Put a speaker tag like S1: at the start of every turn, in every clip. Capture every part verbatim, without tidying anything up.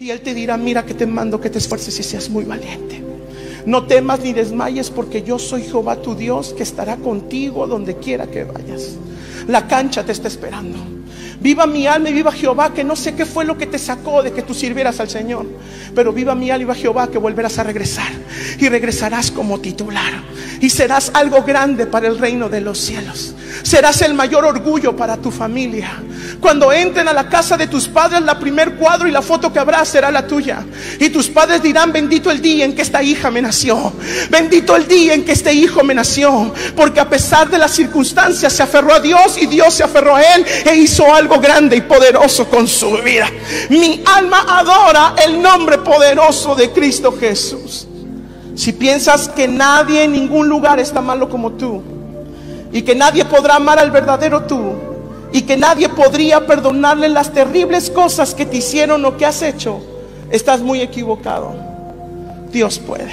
S1: Y Él te dirá: mira que te mando que te esfuerces y seas muy valiente. No temas ni desmayes, porque yo soy Jehová tu Dios, que estará contigo donde quiera que vayas. La cancha te está esperando. Viva mi alma y viva Jehová, que no sé qué fue lo que te sacó de que tú sirvieras al Señor, pero viva mi alma y viva Jehová, que volverás a regresar. Y regresarás como titular. Y serás algo grande para el reino de los cielos. Serás el mayor orgullo para tu familia. Cuando entren a la casa de tus padres, la primer cuadro y la foto que habrá será la tuya. Y tus padres dirán: bendito el día en que esta hija me nació. Bendito el día en que este hijo me nació. Porque a pesar de las circunstancias se aferró a Dios, y Dios se aferró a él e hizo algo grande y poderoso con su vida. Mi alma adora el nombre poderoso de Cristo Jesús. Si piensas que nadie en ningún lugar está malo como tú, y que nadie podrá amar al verdadero tú, y que nadie podría perdonarle las terribles cosas que te hicieron o que has hecho, estás muy equivocado. Dios puede.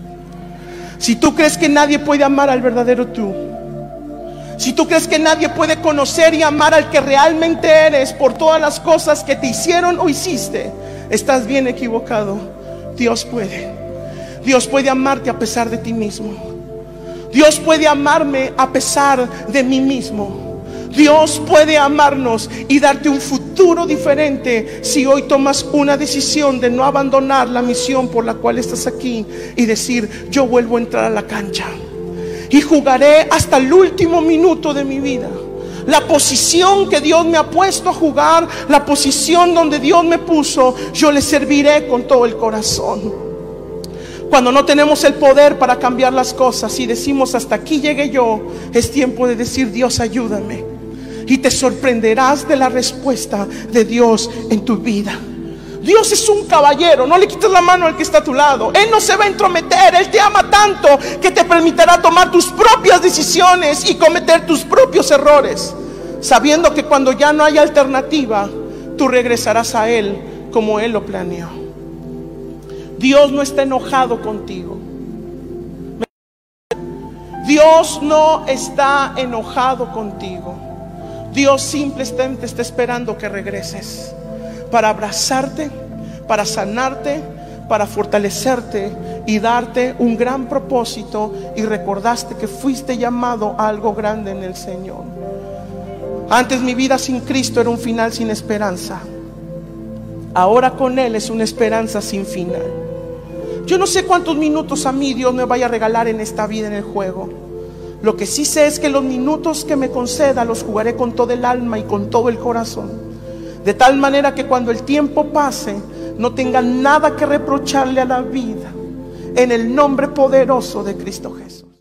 S1: Si tú crees que nadie puede amar al verdadero tú, si tú crees que nadie puede conocer y amar al que realmente eres por todas las cosas que te hicieron o hiciste, estás bien equivocado. Dios puede. Dios puede amarte a pesar de ti mismo. Dios puede amarme a pesar de mí mismo. Dios puede amarnos y darte un futuro diferente si hoy tomas una decisión de no abandonar la misión por la cual estás aquí y decir: yo vuelvo a entrar a la cancha y jugaré hasta el último minuto de mi vida. La posición que Dios me ha puesto a jugar, la posición donde Dios me puso, yo le serviré con todo el corazón. Cuando no tenemos el poder para cambiar las cosas y decimos: hasta aquí llegué yo, es tiempo de decir: Dios, ayúdame. Y te sorprenderás de la respuesta de Dios en tu vida. Dios es un caballero. No le quites la mano al que está a tu lado. Él no se va a entrometer. Él te ama tanto que te permitirá tomar tus propias decisiones y cometer tus propios errores, sabiendo que cuando ya no haya alternativa, tú regresarás a Él como Él lo planeó. Dios no está enojado contigo. Dios no está enojado contigo. Dios simplemente está esperando que regreses para abrazarte, para sanarte, para fortalecerte y darte un gran propósito. Y recordaste que fuiste llamado a algo grande en el Señor. Antes mi vida sin Cristo era un final sin esperanza. Ahora con Él es una esperanza sin final. Yo no sé cuántos minutos a mí Dios me vaya a regalar en esta vida, en el juego. Lo que sí sé es que los minutos que me conceda los jugaré con todo el alma y con todo el corazón, de tal manera que cuando el tiempo pase no tenga nada que reprocharle a la vida, en el nombre poderoso de Cristo Jesús.